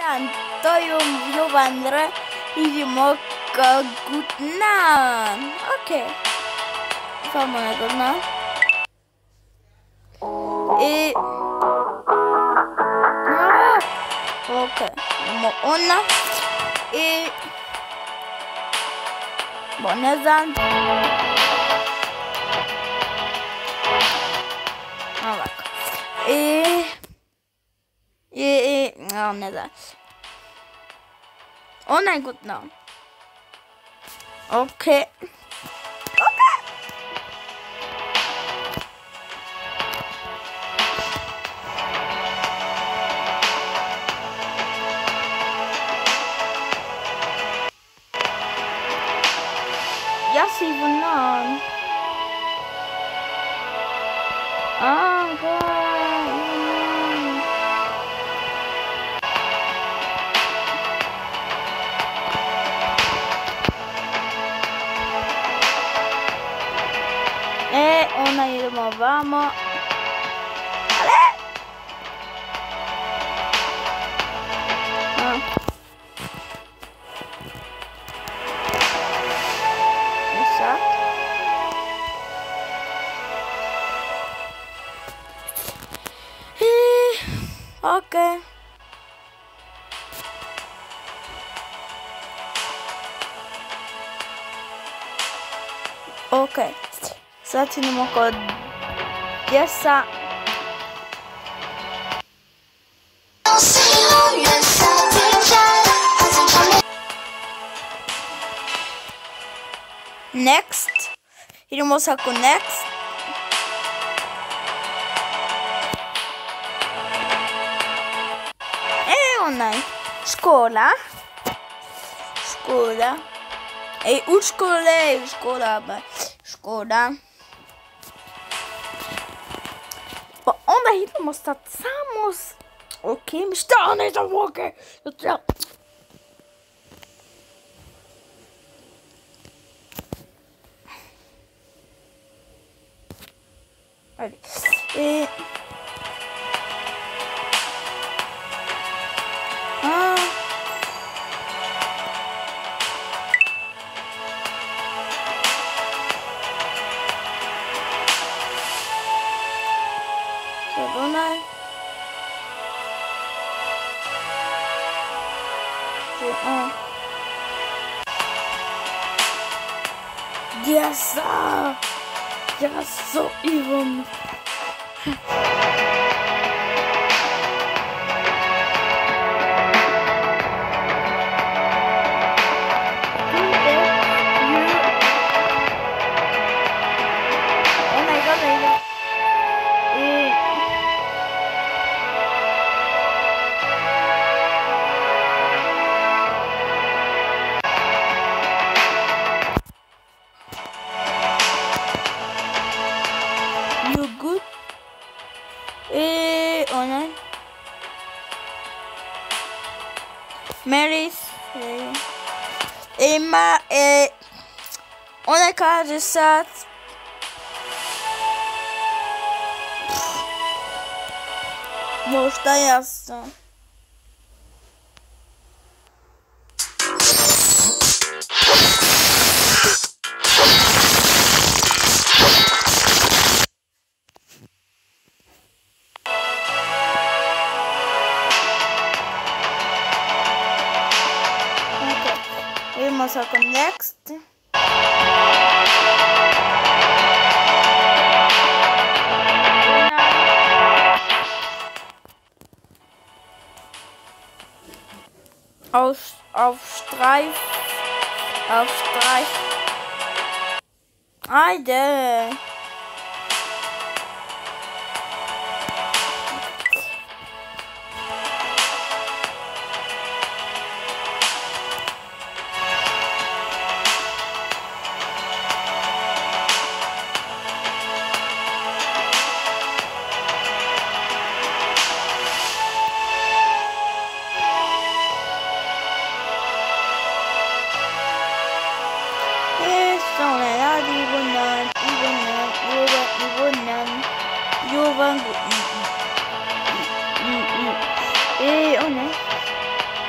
to ju vandre idemo k Gutna. Ok. Vamos na Gutna. I... No. Ok. Idemo ona. I... Bo ne znam. Ovako. No, ne znam. Ona je Gutna. Ok. Ja si Ivanan. Ivanan. Ona idemo ovamo. Ale! I sad? Ok. Ok. Sad idemo kod Jessa. Next. Idemo sad kod next. Onaj. Škola. Škola. U škole. Škola. Pa onda idemo sad samo s... Ok, šta ne znam, ok. Ajde. Onaj. Jessa! Jesso, Ivan! You good? Onaj. Mary's. Ima, ona kaže sad. Možda jasno. Vamos a con next. Auf Streif. Haydi. O ne?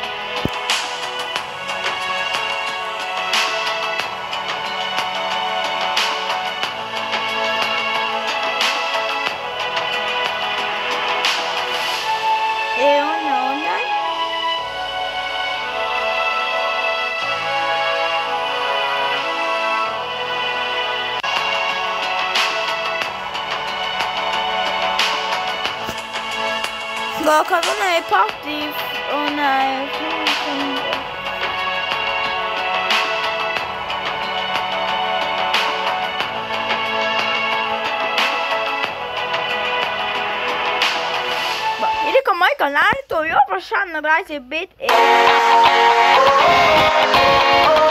Goku, nej, party. Åh nej. Isegò mai canale, io faccio andare a bit.